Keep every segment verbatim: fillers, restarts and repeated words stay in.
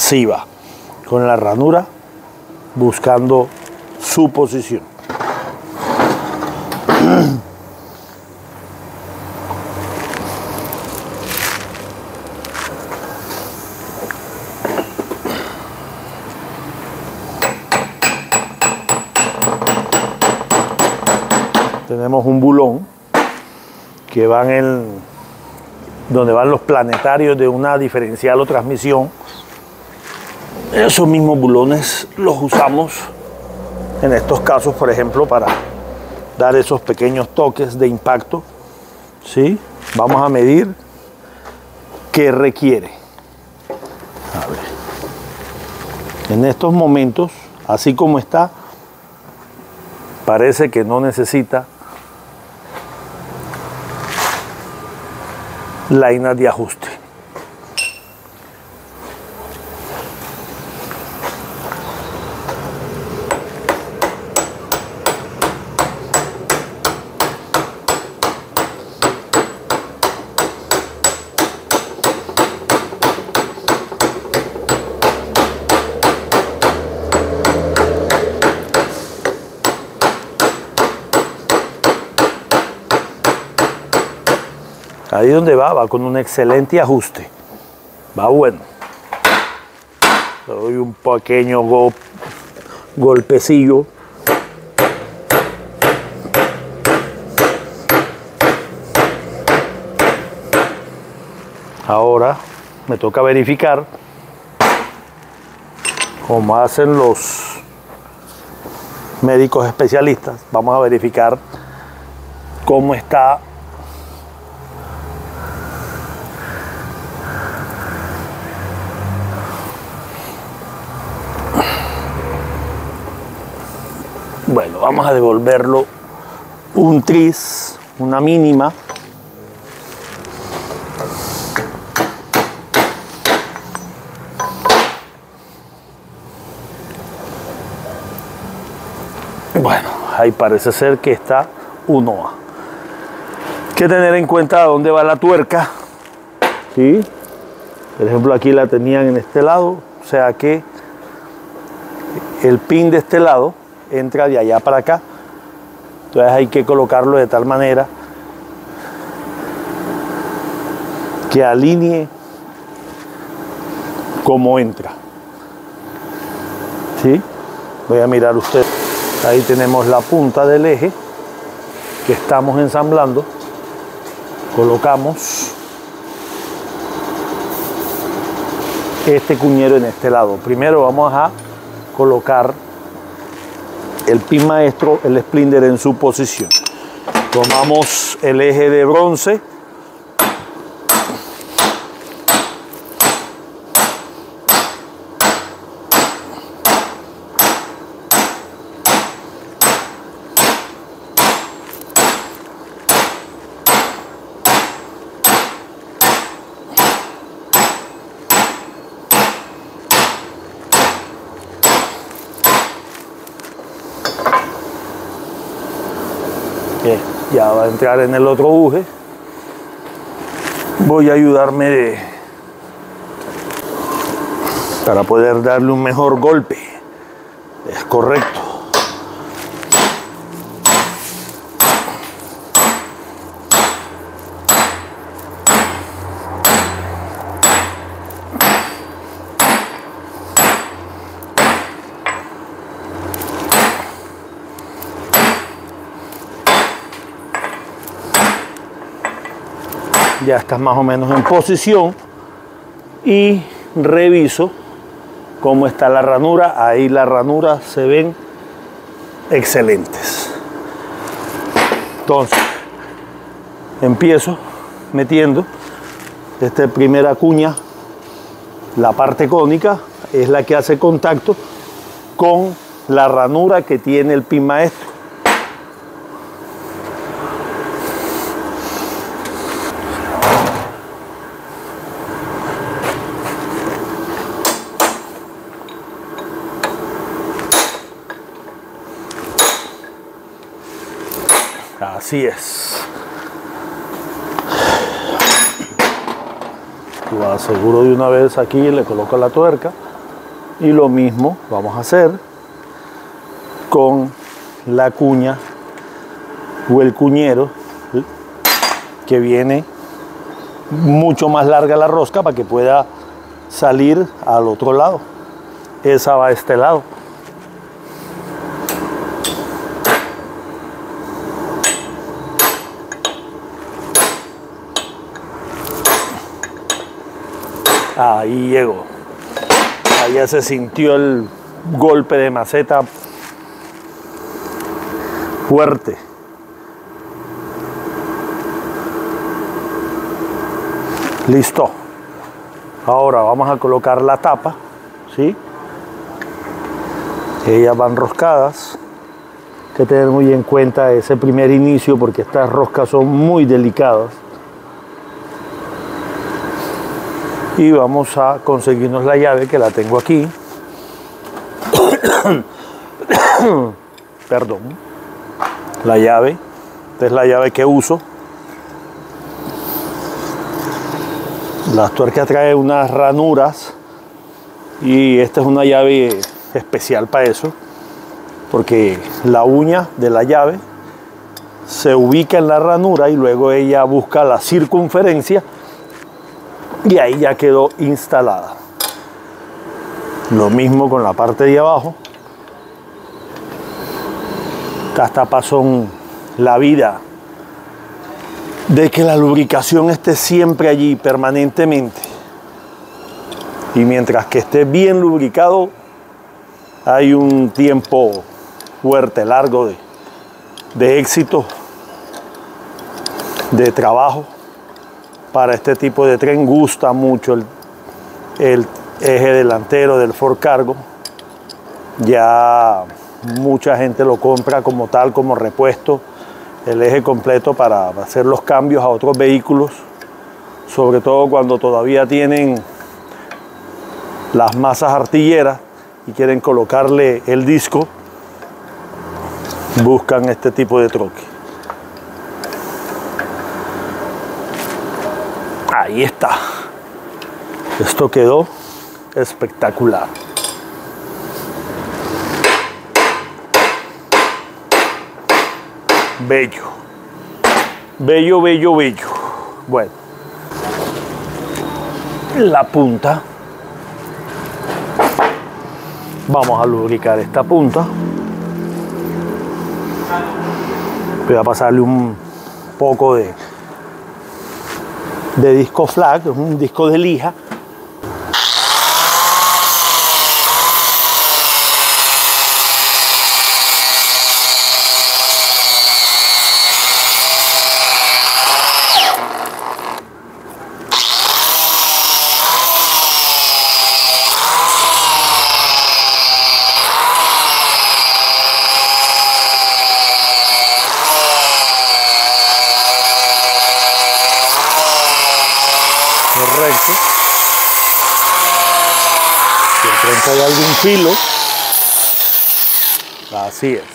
Así va, con la ranura buscando su posición. Tenemos un bulón que va en el, donde van los planetarios de una diferencial o transmisión. Esos mismos bulones los usamos en estos casos, por ejemplo, para dar esos pequeños toques de impacto. ¿Sí? Vamos a medir qué requiere. A ver. En estos momentos, así como está, parece que no necesita lainas de ajuste. Ahí donde va, va con un excelente ajuste. Va bueno. Le doy un pequeño go golpecillo. Ahora me toca verificar, como hacen los médicos especialistas, vamos a verificar cómo está Bueno, vamos a devolverlo un tris, una mínima. Bueno, ahí parece ser que está uno A. Hay que tener en cuenta dónde va la tuerca. ¿Sí? Por ejemplo, aquí la tenían en este lado, o sea que el pin de este lado entra de allá para acá. Entonces hay que colocarlo de tal manera que alinee como entra. ¿Sí? Voy a mirar usted. Ahí tenemos la punta del eje que estamos ensamblando. Colocamos este cuñero en este lado. Primero vamos a colocar el pin maestro, el splinter en su posición. Tomamos el eje de bronce. Ya va a entrar en el otro buje. Voy a ayudarme de, para poder darle un mejor golpe. Es correcto. Ya está más o menos en posición y reviso cómo está la ranura. Ahí las ranuras se ven excelentes. Entonces empiezo metiendo esta primera cuña. La parte cónica es la que hace contacto con la ranura que tiene el pin maestro. Así es. Lo aseguro de una vez aquí, le coloco la tuerca. Y lo mismo vamos a hacer con la cuña o el cuñero, que viene mucho más larga la rosca para que pueda salir al otro lado. Esa va a este lado. Ahí llegó. Allá se sintió el golpe de maceta fuerte. Listo. Ahora vamos a colocar la tapa, ¿sí? Ellas van roscadas. Hay que tener muy en cuenta ese primer inicio porque estas roscas son muy delicadas. Y vamos a conseguirnos la llave, que la tengo aquí. Perdón. La llave. Esta es la llave que uso. Las tuercas traen unas ranuras y esta es una llave especial para eso, porque la uña de la llave se ubica en la ranura y luego ella busca la circunferencia y ahí ya quedó instalada. Lo mismo con la parte de abajo. Estas tapas son la vida de que la lubricación esté siempre allí, permanentemente. Y mientras que esté bien lubricado, hay un tiempo fuerte, largo de, de éxito, de trabajo. Para este tipo de tren gusta mucho el, el eje delantero del Ford Cargo. Ya mucha gente lo compra como tal, como repuesto, el eje completo para hacer los cambios a otros vehículos, sobre todo cuando todavía tienen las masas artilleras y quieren colocarle el disco, buscan este tipo de troque. Ahí está. Esto quedó espectacular. Bello. Bello, bello, bello. Bueno. La punta. Vamos a lubricar esta punta. Voy a pasarle un poco de, de disco flag, un disco de lija. Correcto. Si de pronto hay algún filo, así es.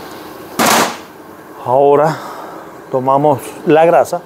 Ahora tomamos la grasa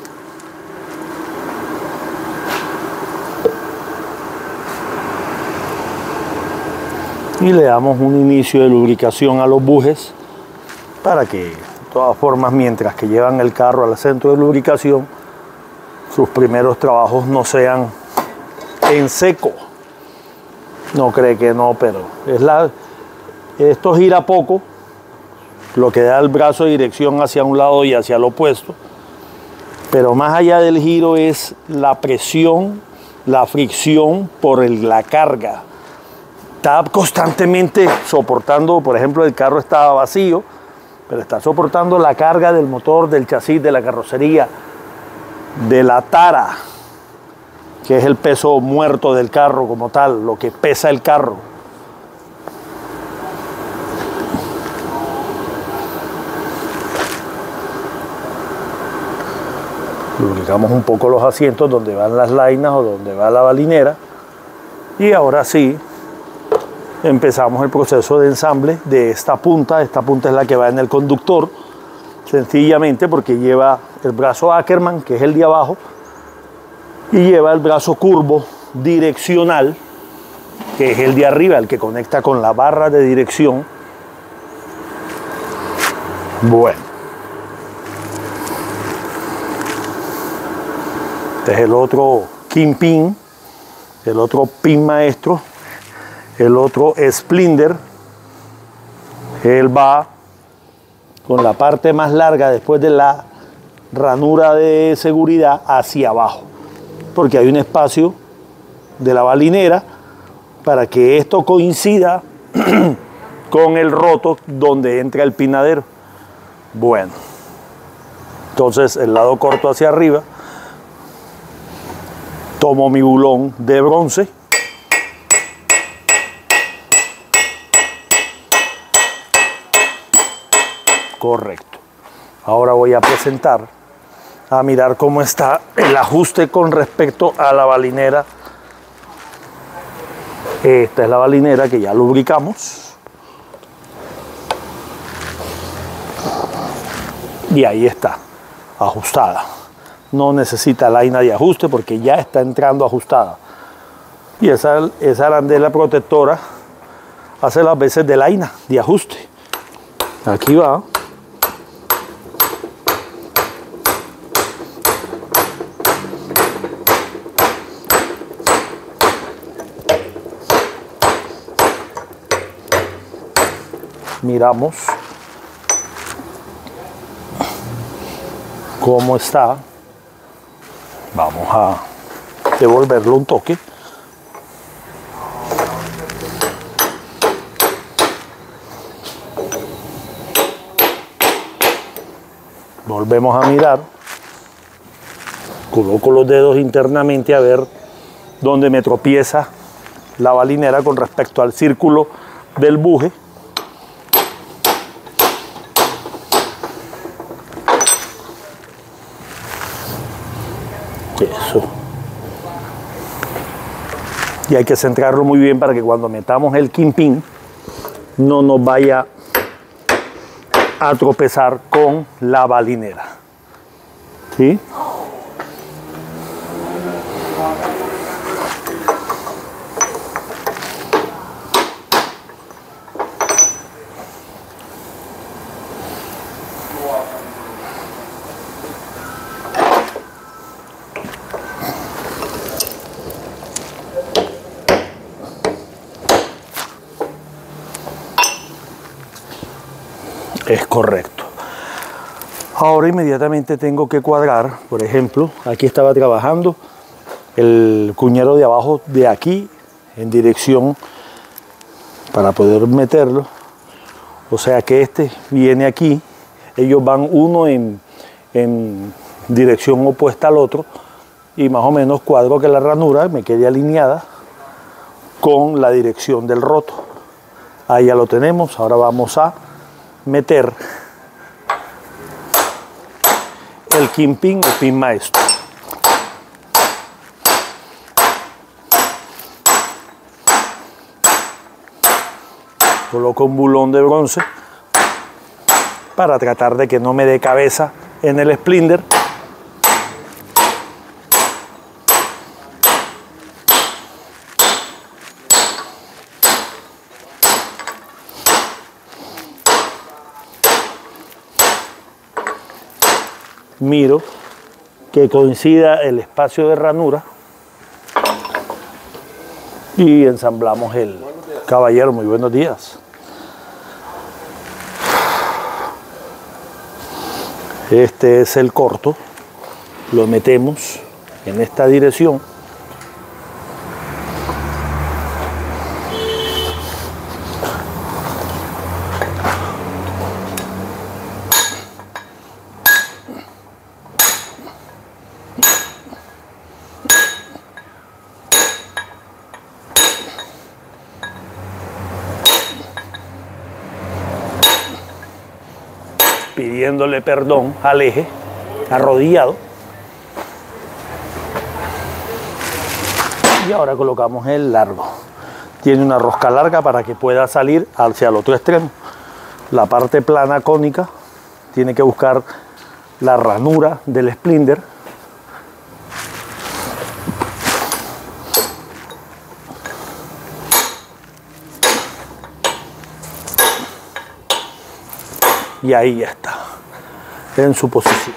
y le damos un inicio de lubricación a los bujes para que, de todas formas, mientras que llevan el carro al centro de lubricación, sus primeros trabajos no sean en seco. No cree que no, pero es la, esto gira poco, lo que da el brazo de dirección hacia un lado y hacia el opuesto. Pero más allá del giro es la presión, la fricción por el, la carga. Está constantemente soportando, por ejemplo, el carro estaba vacío, pero está soportando la carga del motor, del chasis, de la carrocería, de la tara, que es el peso muerto del carro como tal, lo que pesa el carro. Lubricamos un poco los asientos donde van las lainas o donde va la balinera. Y ahora sí, empezamos el proceso de ensamble de esta punta. Esta punta es la que va en el conductor, sencillamente porque lleva el brazo Ackerman, que es el de abajo, y lleva el brazo curvo direccional, que es el de arriba, el que conecta con la barra de dirección. Bueno, este es el otro kingpin, el otro pin maestro, el otro splinter. Él va con la parte más larga después de la ranura de seguridad hacia abajo, porque hay un espacio de la balinera para que esto coincida con el roto donde entra el pinadero. Bueno, entonces el lado corto hacia arriba, tomo mi bulón de bronce, correcto. Ahora voy a presentar, a mirar cómo está el ajuste con respecto a la balinera. Esta es la balinera que ya lubricamos. Y ahí está, ajustada. No necesita laina de ajuste porque ya está entrando ajustada. Y esa, esa arandela protectora hace las veces de laina de ajuste. Aquí va. Miramos cómo está. Vamos a devolverlo un toque. Volvemos a mirar. Coloco los dedos internamente a ver dónde me tropieza la balinera con respecto al círculo del buje. Eso. Y hay que centrarlo muy bien para que cuando metamos el kingpin no nos vaya a tropezar con la balinera. ¿Sí? Es correcto. Ahora inmediatamente tengo que cuadrar, por ejemplo, aquí estaba trabajando el cuñero de abajo de aquí en dirección para poder meterlo. O sea que este viene aquí, ellos van uno en, en dirección opuesta al otro y más o menos cuadro que la ranura me quede alineada con la dirección del roto. Ahí ya lo tenemos. Ahora vamos a meter el kingpin o pin maestro. Coloco un bulón de bronce para tratar de que no me dé cabeza en el splinter. Miro que coincida el espacio de ranura y ensamblamos el caballero. Muy buenos días. Este es el corto, lo metemos en esta dirección. Pidiéndole perdón al eje, arrodillado. Y ahora colocamos el largo. Tiene una rosca larga para que pueda salir hacia el otro extremo. La parte plana cónica tiene que buscar la ranura del splinter. y ahí ya está, en su posición.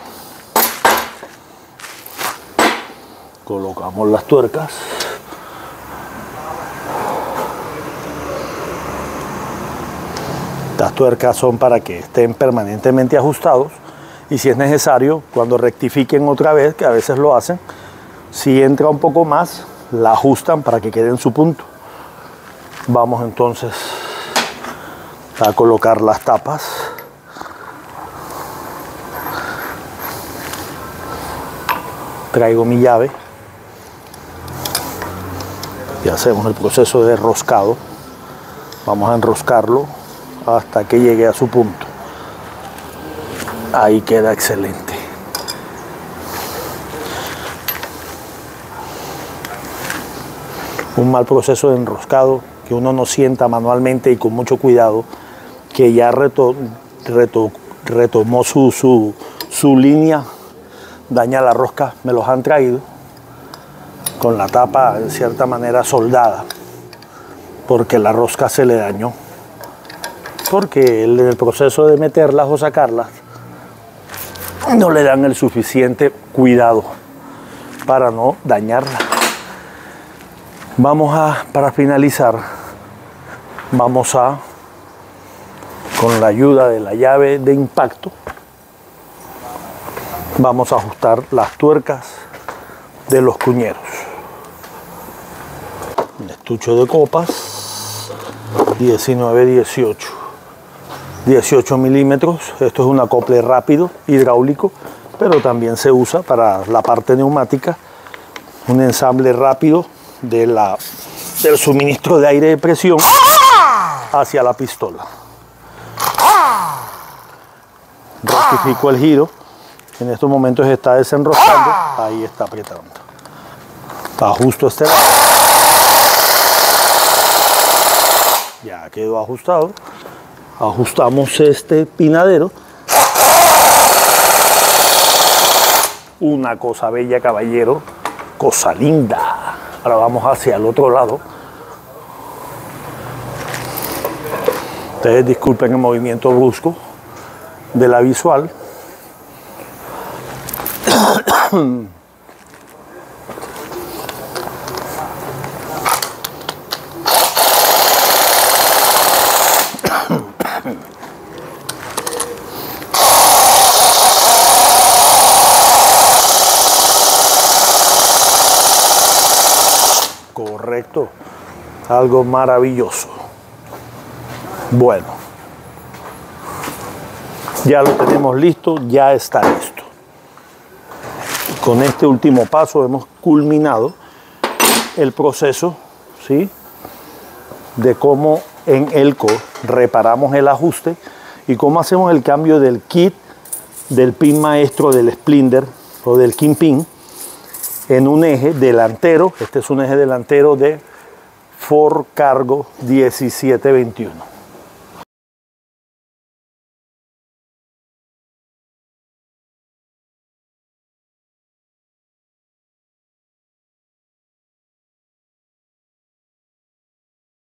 Colocamos las tuercas. Las tuercas son para que estén permanentemente ajustados y si es necesario, cuando rectifiquen otra vez, que a veces lo hacen, si entra un poco más, la ajustan para que quede en su punto. Vamos entonces a colocar las tapas. Traigo mi llave y hacemos el proceso de enroscado. Vamos a enroscarlo hasta que llegue a su punto. Ahí queda excelente. Un mal proceso de enroscado que uno no sienta manualmente y con mucho cuidado, que ya reto, reto, retomó su, su, su línea, daña la rosca. Me los han traído con la tapa en cierta manera soldada, porque la rosca se le dañó. Porque en el proceso de meterlas o sacarlas no le dan el suficiente cuidado para no dañarla. Vamos a, para finalizar, vamos a, con la ayuda de la llave de impacto, vamos a ajustar las tuercas de los cuñeros. Un estucho de copas, diecinueve dieciocho. dieciocho milímetros, esto es un acople rápido, hidráulico, pero también se usa para la parte neumática, un ensamble rápido de la, del suministro de aire de presión hacia la pistola. Rectifico el giro, en estos momentos está desenroscando, ahí está apretando. Ajusto este lado, ya quedó ajustado. Ajustamos este pinadero. Una cosa bella, caballero, cosa linda. Ahora vamos hacia el otro lado. Ustedes disculpen el movimiento brusco de la visual. Correcto, algo maravilloso. Bueno, ya lo tenemos listo, ya está listo. Con este último paso hemos culminado el proceso, ¿sí?, de cómo en Elco reparamos el ajuste y cómo hacemos el cambio del kit del pin maestro del Splinter o del Kingpin en un eje delantero. Este es un eje delantero de Ford Cargo diecisiete veintiuno.